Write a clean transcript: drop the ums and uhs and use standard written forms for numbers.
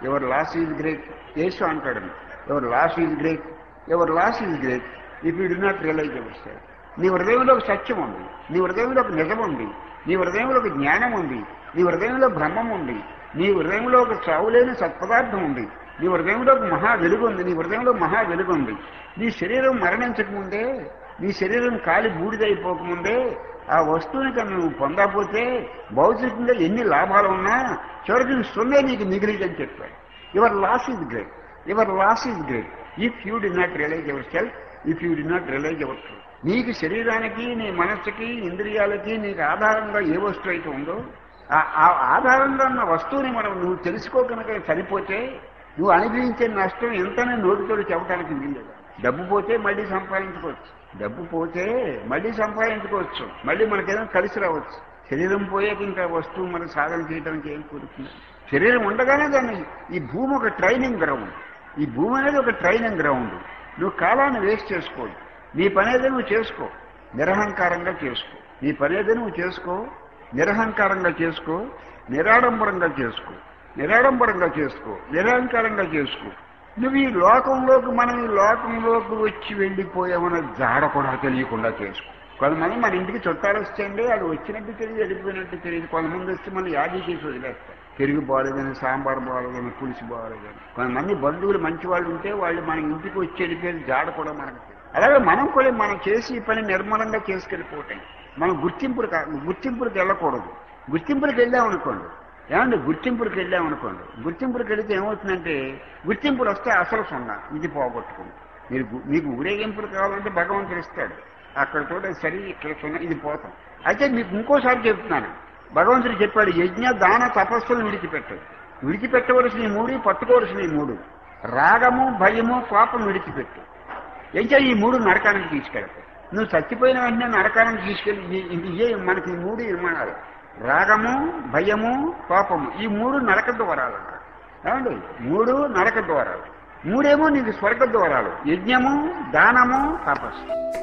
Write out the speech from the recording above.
Your loss is great. Yesu అంటాడు, your loss is great, your loss is great if you do not realise yourself. నీ హృదయంలో ఒక సత్యం ఉంది, నీ హృదయంలో ఒక నిజం ఉంది, నీ హృదయంలో ఒక జ్ఞానం ఉంది, నీ హృదయంలో బ్రహ్మం ఉంది, నీ హృదయంలో ఒక చావులేని సత్పదార్థం ఉంది, నీ హృదయంలో ఒక మహా వెలుగు ఉంది, నీ హృదయంలో మహా వెలుగు ఉంది. నీ శరీరం మరణించకముందే, నీ శరీరం కాలి బూడిదైపోకముందే ఆ వస్తువుని కన్నా నువ్వు పొందకపోతే భౌతికంగా ఎన్ని లాభాలు ఉన్నా చివరికి సున్నే నీకు మిగిలిదని చెప్పాడు. Your loss is great, your loss is great if you do not realise yourself, if you do not realise your truth. నీకు శరీరానికి, నీ మనస్సుకి, ఇంద్రియాలకి నీకు ఆధారంగా ఏ వస్తువు అయితే ఉందో ఆ ఆధారంగా ఉన్న వస్తువుని నువ్వు తెలుసుకోకనుక సరిపోతే నువ్వు అనుభవించే నష్టం ఎంతనే నోటితో చెప్పడానికి వీల్లేదు. డబ్బు పోతే మళ్ళీ సంపాదించుకోవచ్చు, డబ్బు పోతే మళ్ళీ సంపాదించుకోవచ్చు, మళ్ళీ మనకేదైనా కలిసి రావచ్చు. శరీరం పోయాక ఇంకా వస్తువు మనం సాధన చేయడానికి ఏం కోరుతుంది? శరీరం ఉండగానే దాన్ని, ఈ భూమి ఒక ట్రైనింగ్ గ్రౌండ్, ఈ భూమి అనేది ఒక ట్రైనింగ్ గ్రౌండ్. నువ్వు కాలాన్ని వేస్ట్ చేసుకోదు, నీ పని ఏదో నువ్వు చేసుకో, నిరహంకారంగా చేసుకో. నీ పని ఏదో నువ్వు చేసుకో, నిరహంకారంగా చేసుకో, నిరాడంబరంగా చేసుకో, నిరాడంబరంగా చేసుకో, నిరహంకారంగా చేసుకో. నువ్వు ఈ లోకంలోకి, మనం ఈ లోకంలోకి వచ్చి వెళ్ళిపోయామన్న జాడ కూడా తెలియకుండా చేసుకో. కొంతమంది మన ఇంటికి చుట్టాలు వస్తాయండి, అది వచ్చినట్టు తెలియదు, వెళ్ళిపోయినట్టు తెలియదు. కొంతమంది వస్తే మనం యాదీ చేసి వదిలేస్తారు, పెరుగు బాగలేదని, సాంబార్ బాగలేదని, పులుసు బాగలేదని. కొంతమంది బంధువులు మంచి వాళ్ళు ఉంటే వాళ్ళు మన ఇంటికి వచ్చి వెళ్ళిపోయేది జాడ కూడా మనకు తెలియదు. అలాగే మనం కూడా మనం చేసి ఈ పని నిర్మలంగా చేసుకెళ్ళిపోతాం. మనం గుర్తింపులకు వెళ్ళకూడదు. గుర్తింపులకు వెళ్ళామనుకోండి, ఏమండి గుర్తింపులకు వెళితే ఏమవుతుందంటే, గుర్తింపులు వస్తే అసలు సున్నా, ఇది పోగొట్టుకుంది. మీకు ఊరేగింపులు కావాలంటే భగవంతుడు ఇస్తాడు, అక్కడ కూడా సరి, ఇక్కడ సున్నా, ఇది పోతాం. అయితే మీకు ఇంకోసారి చెప్తున్నాను, భగవంతుడు చెప్పాడు, యజ్ఞ దాన తపస్సులను విడిచిపెట్టవలసిన 3, పట్టుకోవలసిన 3, రాగము, భయము, కోపం విడిచిపెట్టు. ఇంకా ఈ 3 నరకానికి తీసుకెళ్తాయి. నువ్వు చచ్చిపోయిన వెంటనే నరకానికి తీసుకెళ్ళి ఇవే మనకి 3 నిర్మాణాలు, రాగము, భయము, కోపము. ఈ 3 నరక ద్వారాలు అన్నారు. ఏమండి 3 నరక ద్వారాలు, 3 నీకు స్వర్గ ద్వారాలు, యజ్ఞము, దానము, తపస్సు.